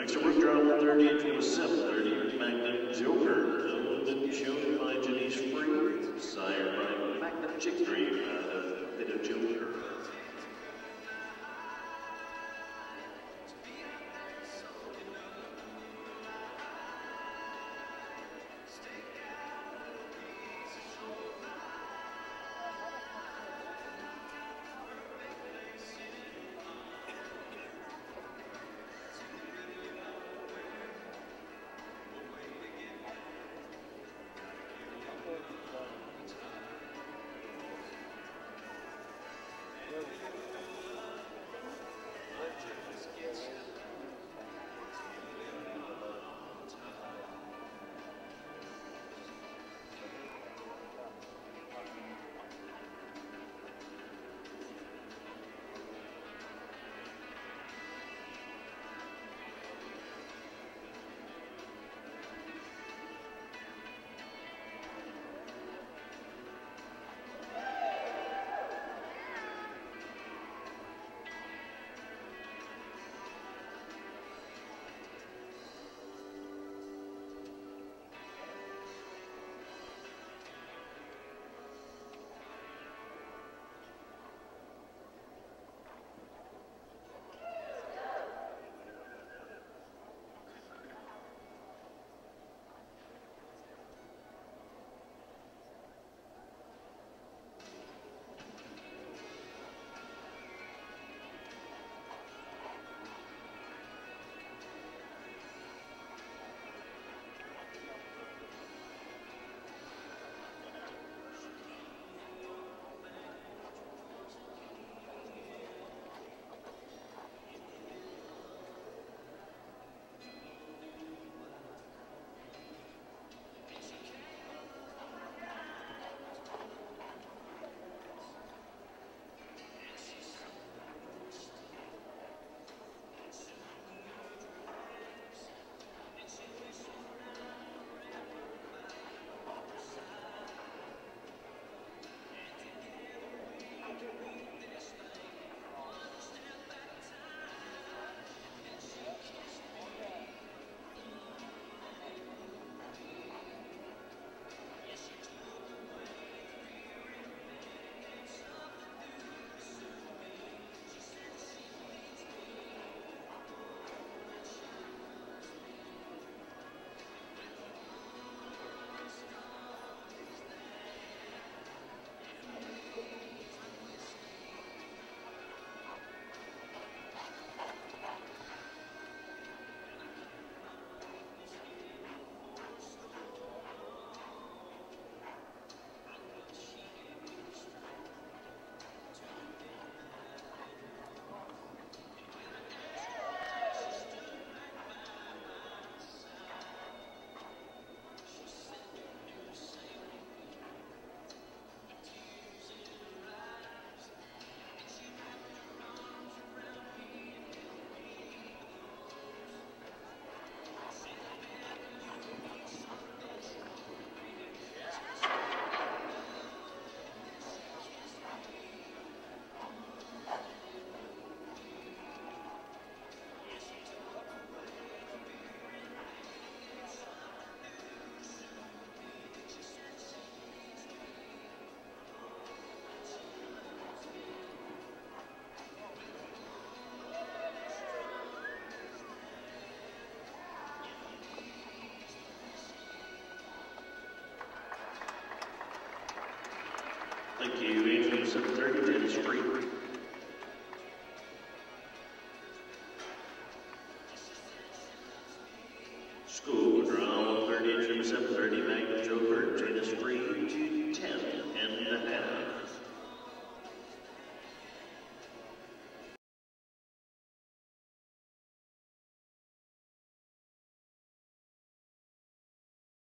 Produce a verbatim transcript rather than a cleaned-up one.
Next over, draw one thirty, into a seven thirty, Magnum Joker. Will then be shown by Janice Free, sired by Magnum Joker, uh, bit of Joker. Thank you, Andrew, seven thirty, Janice Free. School draw one thirty, seven thirty, Magnum Joker, Janice Free to ten and a half.